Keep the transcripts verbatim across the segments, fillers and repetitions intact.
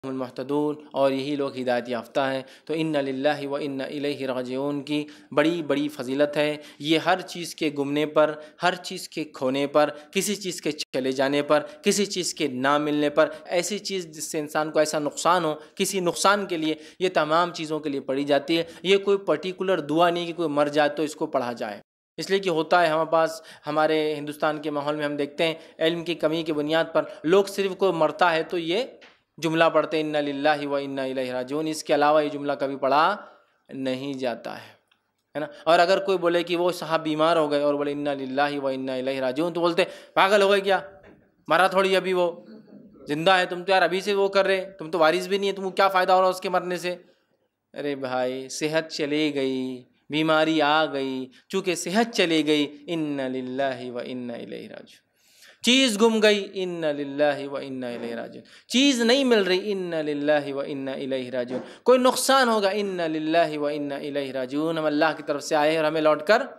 المحتدون، اور یہی لوگ ہدایت یافتہ ہیں۔ تو ان للہ و انا الیہ راجعون کی بڑی بڑی فضیلت ہے۔ یہ ہر چیز کے گمنے پر، ہر چیز کے کھونے پر، کسی چیز کے چلے جانے پر، کسی چیز کے نہ ملنے پر، ایسی چیز جس سے انسان کو ایسا نقصان ہو، کسی نقصان کے لیے یہ تمام چیزوں کے لیے پڑھی جاتی ہے۔ یہ کوئی پرٹیکولر دعا نہیں کہ کوئی مر جائے تو اس کو پڑھا جائے، اس لیے کہ ہوتا ہے ہمارے پاس، ہمارے ہندوستان کے ماحول میں ہم دیکھتے ہیں علم کی کمی کی بنیاد پر لوگ صرف کوئی مرتا ہے تو یہ جملہ پڑھتے ہیں ان للہ و انا الیہ راجعون، اس کے علاوہ یہ جملہ کبھی پڑھا نہیں جاتا ہے، ہے نا۔ اور اگر کوئی بولے کہ وہ صاحب بیمار ہو گئے اور بولے ان للہ و انا الیہ راجعون، تو بولتے پاگل ہو گئے کیا، مرا تھوڑی ابھی وہ زندہ ہے، تم تو یار ابھی سے وہ کر رہے، تم تو وارث بھی نہیں ہے، تم کو کیا فائدہ ہو رہا اس کے مرنے سے۔ ارے بھائی صحت چلی گئی، بیماری آ گئی، چونکہ صحت چلی گئی ان للہ و انا الیہ راجعون، چیز گم گئی ان للہ و انا الیہ راجعون، چیز نہیں مل رہی ان للہ و انا الیہ راجعون، کوئی نقصان ہوگا ان للہ و انا الیہ راجعون، ہم اللہ کی طرف سے آئے ہیں اور ہمیں لوٹ کر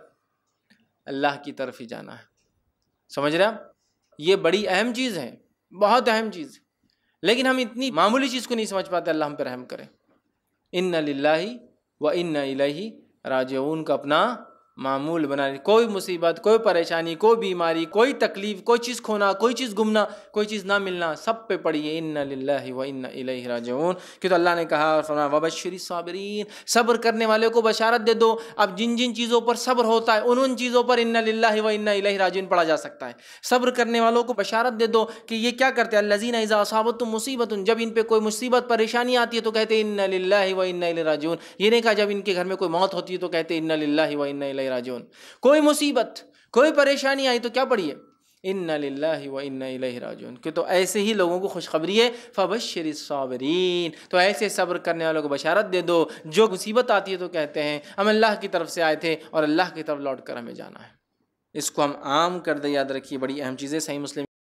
اللہ کی طرف ہی جانا ہے۔ سمجھ رہے آپ؟ یہ بڑی اہم چیز ہے، بہت اہم چیز، لیکن ہم اتنی معمولی چیز کو نہیں سمجھ پاتے۔ اللہ ہم پہ رحم کرے۔ ان للہ و انا الیہ راجعون کا اپنا معمول بنا لیں۔ کوئی مصیبت، کوئی پریشانی، کوئی بیماری، کوئی تکلیف، کوئی چیز کھونا، کوئی چیز گمنا، کوئی چیز نہ ملنا، سب پہ پڑھیے ان للہ و انا الیہ راجعون، کہ تو اللہ نے کہا اور فرمایا وبشر الصابرین، صبر کرنے والے کو بشارت دے دو۔ اب جن جن چیزوں پر صبر ہوتا ہے ان ان چیزوں پر ان للہ و انا الیہ راجعون پڑھا جا سکتا ہے۔ صبر کرنے والوں کو بشارت دے دو کہ یہ کیا کرتے ہیں، الذین اذا اصابتهم مصیبت، جب ان پہ کوئی مصیبت پریشانی آتی ہے تو کہتے ہیں ان للہ و انا الیہ راجعون۔ یہ نہیں کہا جب ان کے گھر میں کوئی موت ہوتی ہے تو کہتے ہیں ان للہ و انا الیہ راجعون۔ کوئی مصیبت، کوئی پریشانی آئی تو کیا پڑھیے، ان للہ و انا الیہ راجعون، کہ تو ایسے ہی لوگوں کو خوشخبری ہے فبشر الصابرین، تو ایسے صبر کرنے والوں کو بشارت دے دو جو مصیبت آتی ہے تو کہتے ہیں ہم اللہ کی طرف سے آئے تھے اور اللہ کی طرف لوٹ کر ہمیں جانا ہے۔ اس کو ہم عام کر دیں، یاد رکھیے بڑی اہم چیز ہے۔ صحیح مسلم